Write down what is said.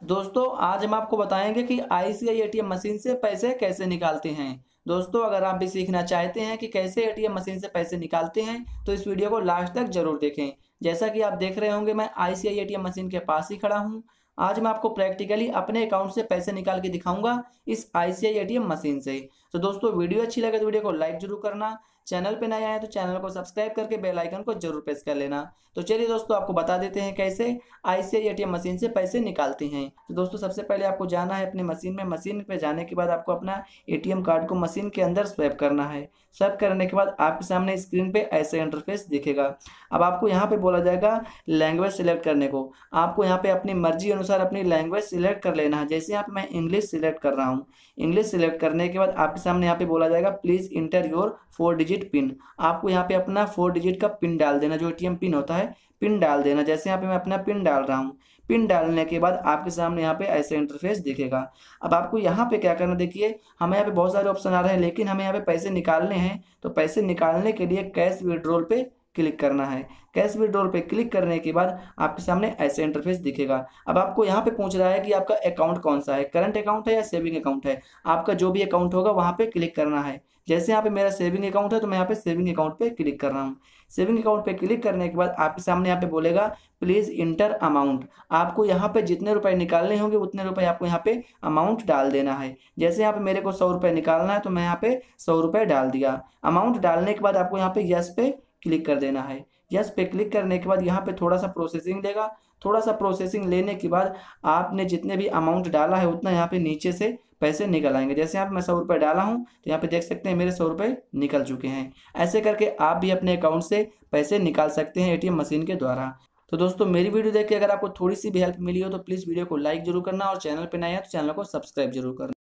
दोस्तों आज हम आपको बताएंगे कि आईसीआई एटीएम मशीन से पैसे कैसे निकालते हैं। दोस्तों अगर आप भी सीखना चाहते हैं कि कैसे एटीएम मशीन से पैसे निकालते हैं तो इस वीडियो को लास्ट तक जरूर देखें। जैसा कि आप देख रहे होंगे मैं आईसीआई एटीएम मशीन के पास ही खड़ा हूं। आज मैं आपको प्रैक्टिकली अपने अकाउंट से पैसे निकाल के दिखाऊंगा इस आईसीआई एटीएम मशीन से। तो दोस्तों वीडियो अच्छी लगे तो वीडियो को लाइक जरूर करना, चैनल पे नए आए तो चैनल को सब्सक्राइब करके बेल आइकन को जरूर प्रेस कर लेना। तो चलिए दोस्तों आपको बता देते हैं कैसे आईसीआई एटीएम मशीन से पैसे निकालते हैं। तो दोस्तों सबसे पहले आपको जाना है अपनी मशीन में। मशीन पे जाने के बाद आपको अपना एटीएम कार्ड को मशीन के अंदर स्वैप करना है। स्वैप करने के बाद आपके सामने स्क्रीन पे ऐसे इंटरफेस दिखेगा। अब आपको यहाँ पे बोला जाएगा लैंग्वेज सिलेक्ट करने को। आपको यहाँ पे अपनी मर्जी अनुसार अपनी लैंग्वेज सिलेक्ट कर लेना है। जैसे यहाँ पे मैं इंग्लिश सिलेक्ट कर रहा हूँ। इंग्लिश सिलेक्ट करने के बाद आपके सामने यहाँ पे बोला जाएगा please enter your 4 digit pin. आपको यहाँ पे अपना 4 डिजिट का पिन डाल देना, जो एटीएम पिन होता है पिन डाल देना। जैसे यहाँ पे मैं अपना पिन डाल रहा हूँ। पिन डालने के बाद आपके सामने यहाँ पे ऐसे इंटरफेस दिखेगा। अब आपको यहाँ पे क्या करना, देखिए हमें यहाँ पे बहुत सारे ऑप्शन आ रहे हैं लेकिन हमें यहाँ पे पैसे निकालने हैं। तो पैसे निकालने के लिए कैश विड्रॉल पे क्लिक करना है। कैश विड्रॉल पे क्लिक करने के बाद आपके सामने ऐसे इंटरफेस दिखेगा। अब आपको यहाँ पे पूछ रहा है कि आपका अकाउंट कौन सा है, करंट अकाउंट है या सेविंग अकाउंट है। आपका जो भी अकाउंट होगा वहाँ पे क्लिक करना है। जैसे यहाँ पे मेरा सेविंग अकाउंट है तो मैं यहाँ पे सेविंग अकाउंट पे क्लिक कर रहा हूँ। सेविंग अकाउंट पे क्लिक करने के बाद आपके सामने यहाँ पे बोलेगा प्लीज इंटर अमाउंट। आपको यहाँ पे जितने रुपए निकालने होंगे उतने रुपए आपको यहाँ पे अमाउंट डाल देना है। जैसे यहाँ पे मेरे को 100 रुपए निकालना है तो मैं यहाँ पे 100 रुपए डाल दिया। अमाउंट डालने के बाद आपको यहाँ पे यस पे क्लिक कर देना है। यस पे क्लिक करने के बाद यहाँ पे थोड़ा सा प्रोसेसिंग लेगा। थोड़ा सा प्रोसेसिंग लेने के बाद आपने जितने भी अमाउंट डाला है उतना यहाँ पे नीचे से पैसे निकल आएंगे। जैसे यहाँ पे मैं 100 रुपये डाला हूँ तो यहाँ पे देख सकते हैं मेरे 100 रुपये निकल चुके हैं। ऐसे करके आप भी अपने अकाउंट से पैसे निकाल सकते हैं एटीएम मशीन के द्वारा। तो दोस्तों मेरी वीडियो देख के अगर आपको थोड़ी सी भी हेल्प मिली हो तो प्लीज़ वीडियो को लाइक जरूर करना और चैनल पर नए हैं तो चैनल को सब्सक्राइब जरूर करना।